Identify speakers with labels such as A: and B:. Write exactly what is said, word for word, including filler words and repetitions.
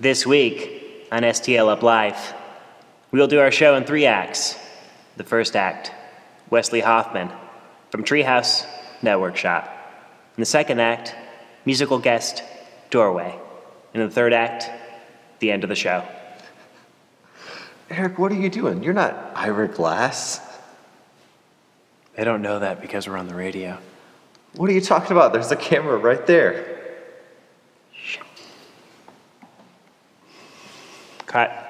A: This week on S T L Up Live, we'll do our show in three acts. The first act, Wesley Hoffman from Treehouse Networkshop. In the second act, musical guest, Doorway. And in the third act, the end of the show.
B: Eric, what are you doing? You're not Ira Glass.
C: They don't know that because we're on the radio.
B: What are you talking about? There's a camera right there.
A: Cut.